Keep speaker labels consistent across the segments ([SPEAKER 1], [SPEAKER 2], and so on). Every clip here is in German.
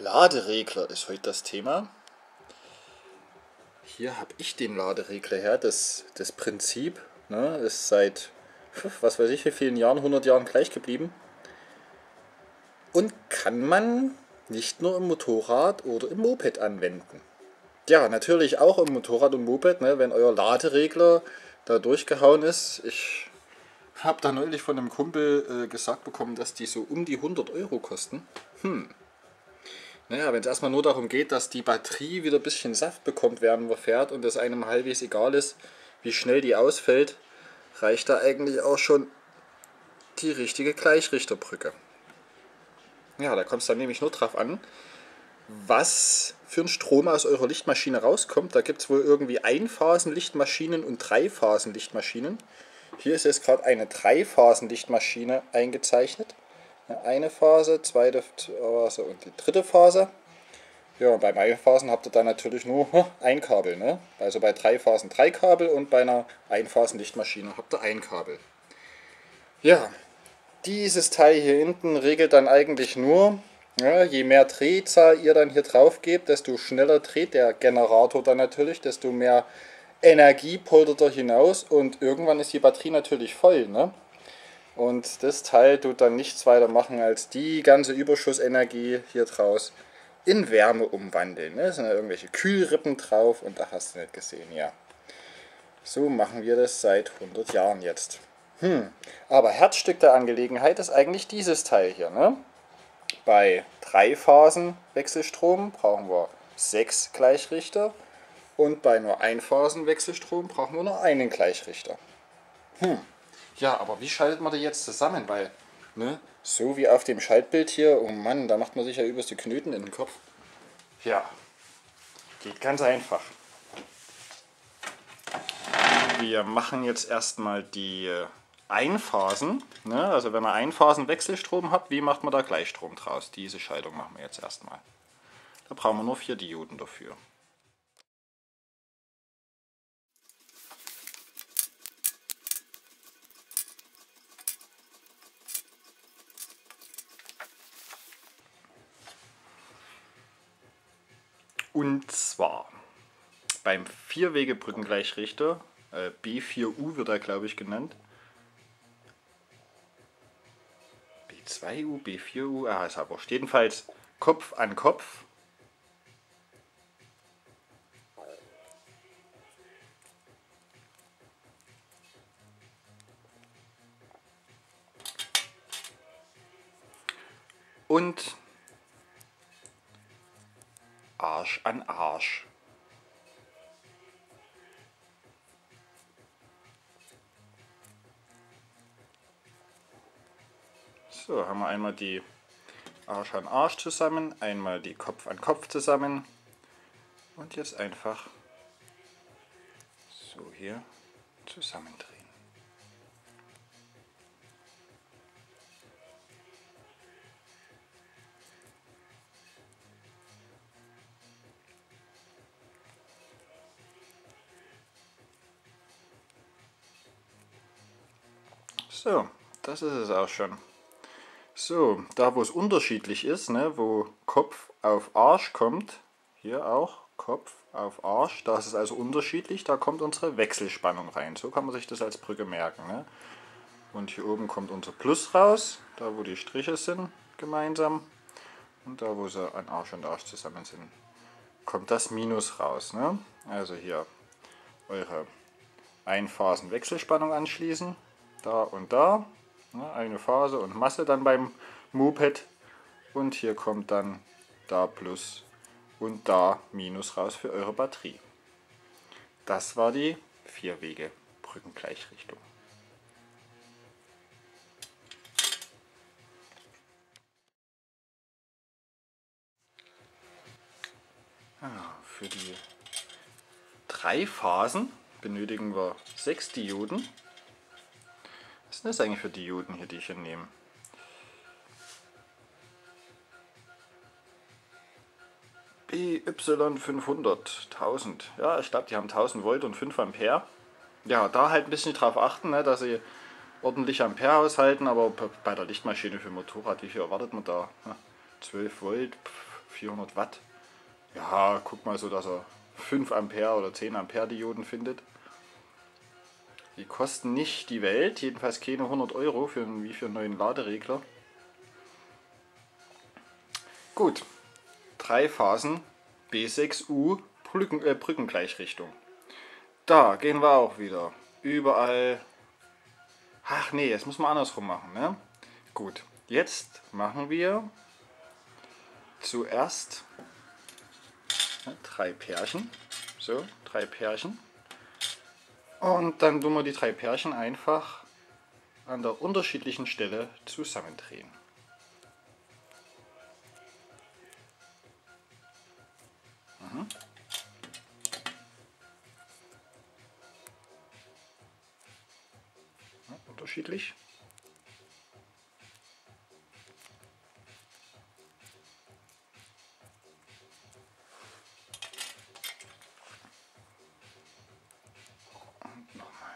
[SPEAKER 1] Laderegler ist heute das Thema. Hier habe ich den Laderegler her. Das Prinzip ist seit, was weiß ich, wie vielen Jahren, 100 Jahren gleich geblieben. Und kann man nicht nur im Motorrad oder im Moped anwenden. Ja, natürlich auch im Motorrad und Moped, wenn euer Laderegler da durchgehauen ist. Ich habe da neulich von einem Kumpel gesagt bekommen, dass die so um die 100 Euro kosten. Naja, wenn es erstmal nur darum geht, dass die Batterie wieder ein bisschen Saft bekommt, während man fährt und es einem halbwegs egal ist, wie schnell die ausfällt, reicht da eigentlich auch schon die richtige Gleichrichterbrücke. Ja, da kommt es dann nämlich nur drauf an, was für ein Strom aus eurer Lichtmaschine rauskommt. Da gibt es wohl irgendwie Einphasenlichtmaschinen und Dreiphasenlichtmaschinen. Hier ist jetzt gerade eine Dreiphasenlichtmaschine eingezeichnet. Eine Phase, zweite Phase und die dritte Phase. Ja, und beim Einphasen habt ihr dann natürlich nur ein Kabel. Ne? Also bei 3 Phasen 3 Kabel und bei einer Einphasenlichtmaschine habt ihr ein Kabel. Ja, dieses Teil hier hinten regelt dann eigentlich nur, je mehr Drehzahl ihr dann hier drauf gebt, desto schneller dreht der Generator dann natürlich, desto mehr Energie poltert er hinaus und irgendwann ist die Batterie natürlich voll. Ne? Und das Teil tut dann nichts weiter machen, als die ganze Überschussenergie hier draus in Wärme umwandeln. Ne? Da sind ja irgendwelche Kühlrippen drauf und da hast du nicht gesehen, ja. So machen wir das seit 100 Jahren jetzt. Aber Herzstück der Angelegenheit ist eigentlich dieses Teil hier. Ne? Bei 3 Phasen Wechselstrom brauchen wir 6 Gleichrichter und bei nur Einphasen Wechselstrom brauchen wir nur einen Gleichrichter. Ja, aber wie schaltet man die jetzt zusammen? Weil, so wie auf dem Schaltbild hier, oh Mann, da macht man sich ja übelst die Knöten in den Kopf. Ja, geht ganz einfach. Wir machen jetzt erstmal die Einphasen. Ne? Also wenn ihr Einphasen-Wechselstrom habt, wie macht man da Gleichstrom draus? Diese Schaltung machen wir jetzt erstmal. Da brauchen wir nur 4 Dioden dafür. Und zwar beim Vierwegebrückengleichrichter, B4U wird er glaube ich genannt. B2U, B4U, ist aber jedenfalls Kopf an Kopf. Und Arsch an Arsch. So, haben wir einmal die Arsch an Arsch zusammen, einmal die Kopf an Kopf zusammen und jetzt einfach so hier zusammendrehen. So, das ist es auch schon. So, da wo es unterschiedlich ist, wo Kopf auf Arsch kommt, hier auch Kopf auf Arsch, da ist es also unterschiedlich, da kommt unsere Wechselspannung rein. So kann man sich das als Brücke merken. Ne? Und hier oben kommt unser Plus raus, da wo die Striche sind gemeinsam. Und da wo sie an Arsch und Arsch zusammen sind, kommt das Minus raus. Ne? Also hier eure Einphasen-Wechselspannung anschließen, da und da. Eine Phase und Masse dann beim Moped und hier kommt dann da Plus und da Minus raus für eure Batterie. Das war die Vierwege-Brückengleichrichtung. Für die 3 Phasen benötigen wir 6 Dioden. Was sind das eigentlich für Dioden hier, die ich hier nehme? BY500, 1000. Ja, ich glaube, die haben 1000 Volt und 5 Ampere. Ja, da halt ein bisschen drauf achten, dass sie ordentlich Ampere aushalten, aber bei der Lichtmaschine für Motorrad, wie viel erwartet man da? 12 Volt, 400 Watt. Ja, guck mal so, dass er 5 Ampere oder 10 Ampere Dioden findet. Die kosten nicht die Welt, jedenfalls keine 100 Euro für einen neuen Laderegler. Gut, 3 Phasen B6U Brückengleichrichtung. Da gehen wir auch wieder. Überall. Ach nee, jetzt müssen wir andersrum machen. Ne? Gut, jetzt machen wir zuerst 3 Pärchen. So, 3 Pärchen. Und dann tun wir die 3 Pärchen einfach an der unterschiedlichen Stelle zusammendrehen. Ja, unterschiedlich. Und nochmal.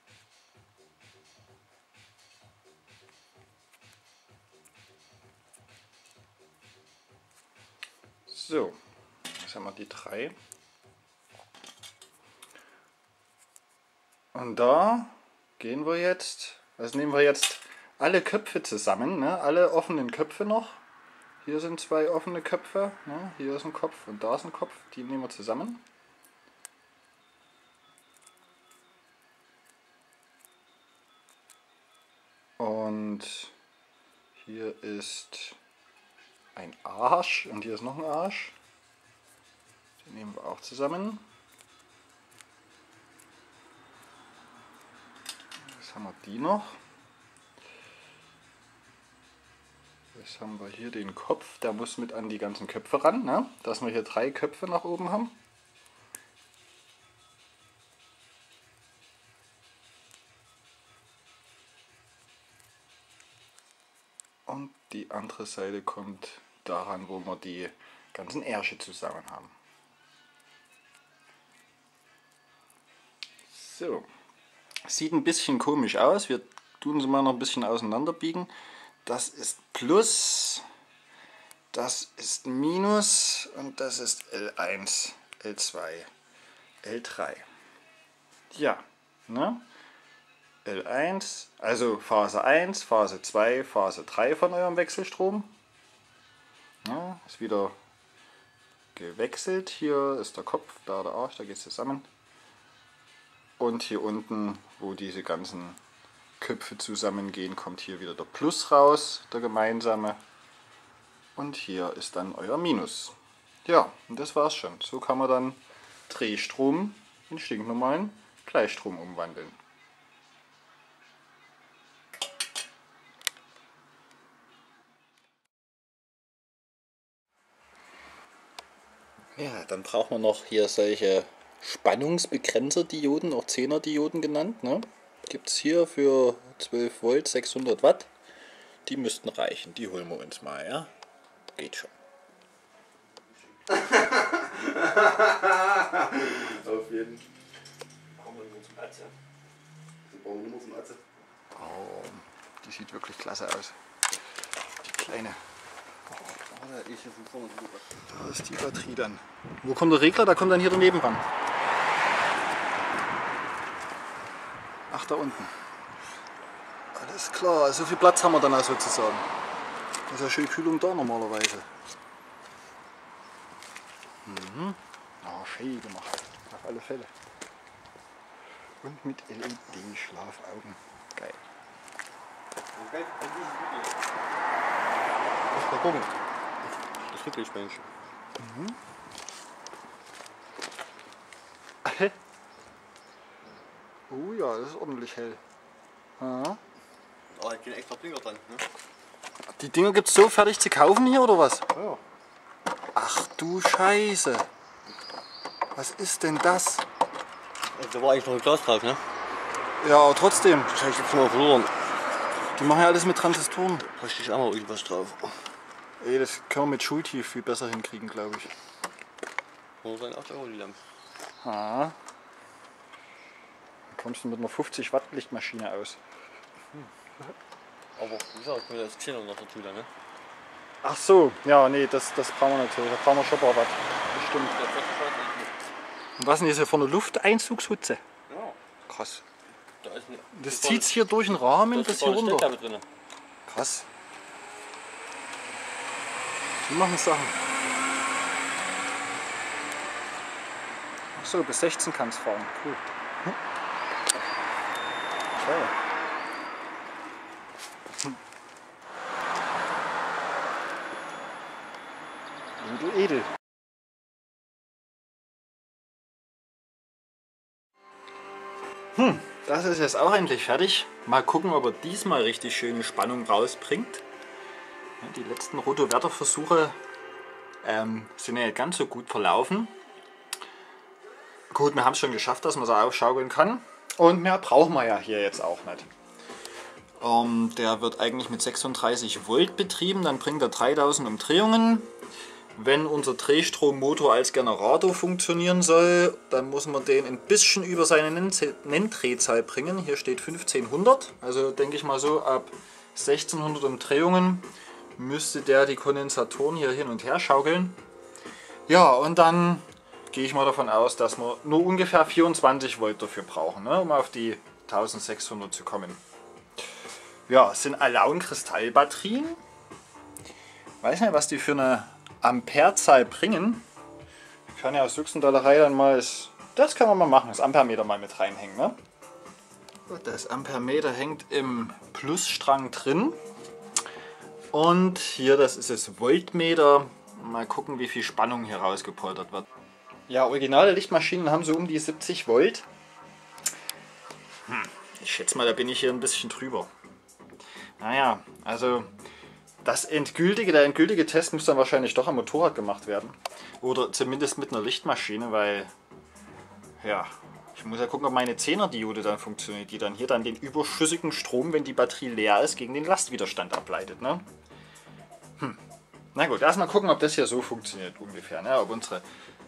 [SPEAKER 1] So, jetzt haben wir die 3. Und da gehen wir jetzt, also nehmen wir jetzt alle Köpfe zusammen, ne? Alle offenen Köpfe noch. Hier sind 2 offene Köpfe, ne? Hier ist ein Kopf und da ist ein Kopf, die nehmen wir zusammen. Und hier ist ein Arsch und hier ist noch ein Arsch. Den nehmen wir auch zusammen. Jetzt haben wir die noch. Jetzt haben wir hier den Kopf, der muss mit an die ganzen Köpfe ran, ne? Dass wir hier 3 Köpfe nach oben haben. Und die andere Seite kommt daran, wo wir die ganzen Ärsche zusammen haben. So, sieht ein bisschen komisch aus. Wir tun sie mal noch ein bisschen auseinanderbiegen. Das ist Plus, das ist Minus und das ist L1, L2, L3. Ja, ne? L1, also Phase 1, Phase 2, Phase 3 von eurem Wechselstrom. Ja, ist wieder gewechselt. Hier ist der Kopf, da der Arsch, da geht es zusammen. Und hier unten, wo diese ganzen Köpfe zusammengehen, kommt hier wieder der Plus raus, der gemeinsame. Und hier ist dann euer Minus. Ja, und das war's schon. So kann man dann Drehstrom in stinknormalen Gleichstrom umwandeln. Ja, dann braucht man noch hier solche Spannungsbegrenzer-Dioden, auch 10er-Dioden genannt. Ne? Gibt es hier für 12 Volt 600 Watt. Die müssten reichen, die holen wir uns mal, ja? Geht schon.
[SPEAKER 2] Auf jeden Fall. Brauchen wir nur zum Atze. Brauchen wir nur zum Atze.
[SPEAKER 1] Oh, die sieht wirklich klasse aus. Die kleine. Da ist die Batterie dann. Wo kommt der Regler? Da kommt dann hier daneben ran. Ach, da unten. Alles klar, so viel Platz haben wir dann auch sozusagen. Da ist ja schön Kühlung da normalerweise. Mhm. Oh, schön gemacht. Auf alle Fälle. Und mit LED-Schlafaugen. Geil.
[SPEAKER 2] Okay, mal gucken. Das Rücklichtbändchen.
[SPEAKER 1] Oh ja, das ist ordentlich hell. Ja.
[SPEAKER 2] Oh, da geht extra Blinker dran, ne?
[SPEAKER 1] Die Dinger gibt es so fertig zu kaufen hier oder was?
[SPEAKER 2] Ja.
[SPEAKER 1] Ach du Scheiße. Was ist denn das?
[SPEAKER 2] Da war eigentlich noch ein Glas drauf, ne?
[SPEAKER 1] Ja, aber trotzdem.
[SPEAKER 2] Das habe ich jetzt mal verloren.
[SPEAKER 1] Die machen ja alles mit Transistoren.
[SPEAKER 2] Da steht auch mal irgendwas drauf.
[SPEAKER 1] Ey, das können wir mit Schultief viel besser hinkriegen, glaube ich.
[SPEAKER 2] Wo sein 8 Euro die Lampe?
[SPEAKER 1] Ah. Dann kommst du mit einer 50 Watt Lichtmaschine aus.
[SPEAKER 2] Aber wie gesagt, ich bin jetzt Xenon noch dazu, ne?
[SPEAKER 1] Ach so, ja, nee, das brauchen wir natürlich. Da brauchen wir schon ein paar Watt. Bestimmt. Und was ist denn das hier für eine Lufteinzugshutze?
[SPEAKER 2] Ja.
[SPEAKER 1] Krass.
[SPEAKER 2] Da ist
[SPEAKER 1] Das zieht hier durch den Rahmen bis hier runter.
[SPEAKER 2] Drin.
[SPEAKER 1] Krass. Die machen Sachen. Ach so, bis 16 kann es fahren. Cool. Okay. Edel, edel. Das ist jetzt auch endlich fertig. Mal gucken, ob er diesmal richtig schöne Spannung rausbringt. Ja, die letzten Rotoverter-Versuche sind ja nicht ganz so gut verlaufen. Gut, wir haben es schon geschafft, dass man so aufschaukeln kann. Und mehr brauchen wir ja hier jetzt auch nicht. Der wird eigentlich mit 36 Volt betrieben, dann bringt er 3000 Umdrehungen. Wenn unser Drehstrommotor als Generator funktionieren soll, dann muss man den ein bisschen über seine Nenndrehzahl bringen. Hier steht 1500, also denke ich mal so ab 1600 Umdrehungen müsste der die Kondensatoren hier hin und her schaukeln. Ja, und dann gehe ich mal davon aus, dass wir nur ungefähr 24 Volt dafür brauchen, ne, um auf die 1600 zu kommen. Ja, es sind Alaun-Kristallbatterien. Weiß nicht, was die für eine Amperezahl bringen. Ich kann ja aus Juxendollerei dann mal, das kann man mal machen, das Ampermeter mal mit reinhängen. Ne? Das Ampermeter hängt im Plusstrang drin. Und hier, das ist das Voltmeter. Mal gucken, wie viel Spannung hier rausgepoltert wird. Ja, originale Lichtmaschinen haben so um die 70 Volt. Ich schätze mal, da bin ich hier ein bisschen drüber. Naja, also der endgültige Test muss dann wahrscheinlich doch am Motorrad gemacht werden. Oder zumindest mit einer Lichtmaschine, weil, ja, ich muss ja gucken, ob meine 10er-Diode dann funktioniert, die dann hier den überschüssigen Strom, wenn die Batterie leer ist, gegen den Lastwiderstand ableitet. Ne? Na gut, erstmal gucken, ob das hier so funktioniert ungefähr. Ne? Ob unsere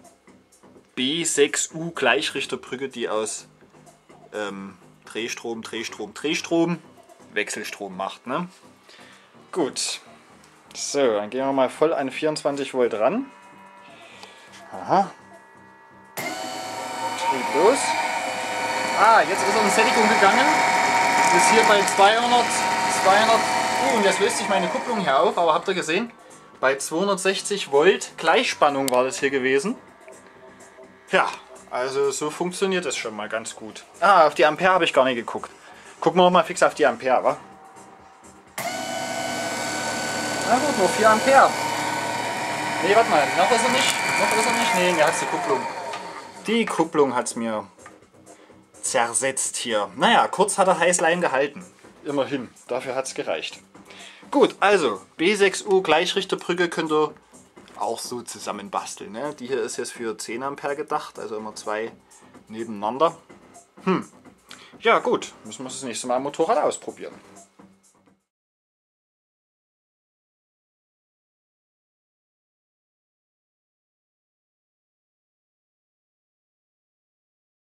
[SPEAKER 1] B6U Gleichrichterbrücke, die aus Drehstrom, Wechselstrom macht. Ne? Gut. So, dann gehen wir mal voll an 24 Volt ran. Aha. Trieb los. Ah, jetzt ist er in Sättigung gegangen. Ist hier bei 200. Oh, und jetzt löst sich meine Kupplung hier auf, aber habt ihr gesehen? Bei 260 Volt Gleichspannung war das hier gewesen. Ja, also so funktioniert das schon mal ganz gut. Ah, auf die Ampere habe ich gar nicht geguckt. Gucken wir noch mal fix auf die Ampere, wa? Na gut, nur 4 Ampere. Nee, warte mal, noch ist er nicht. Nee, mir hat's die Kupplung. Die Kupplung hat es mir zersetzt hier. Naja, kurz hat er Heißlein gehalten. Immerhin, dafür hat es gereicht. Gut, also B6U Gleichrichterbrücke könnt ihr auch so zusammen basteln. Ne? Die hier ist jetzt für 10 Ampere gedacht, also immer 2 nebeneinander. Ja gut, müssen wir das nächste Mal am Motorrad ausprobieren.